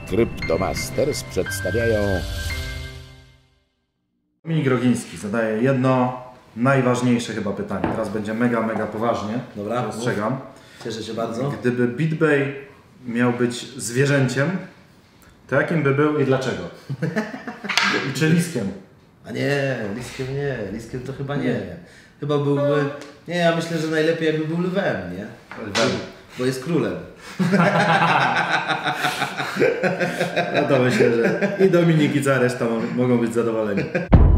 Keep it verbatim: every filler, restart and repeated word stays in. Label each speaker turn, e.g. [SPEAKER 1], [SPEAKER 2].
[SPEAKER 1] Cryptomasters przedstawiają
[SPEAKER 2] Dominik Rogiński zadaje jedno najważniejsze chyba pytanie. Teraz będzie mega, mega poważnie.
[SPEAKER 3] Dobra,
[SPEAKER 2] ostrzegam.
[SPEAKER 3] Cieszę się bardzo.
[SPEAKER 2] Gdyby BitBay miał być zwierzęciem, to jakim by był i dlaczego? I czy liskiem?
[SPEAKER 3] A nie, liskiem nie, liskiem to chyba nie. Chyba byłby, nie, ja myślę, że najlepiej jakby był lwem, nie?
[SPEAKER 2] Lwem.
[SPEAKER 3] Bo jest królem.
[SPEAKER 2] No to myślę, że i Dominik i cała reszta mogą być zadowoleni.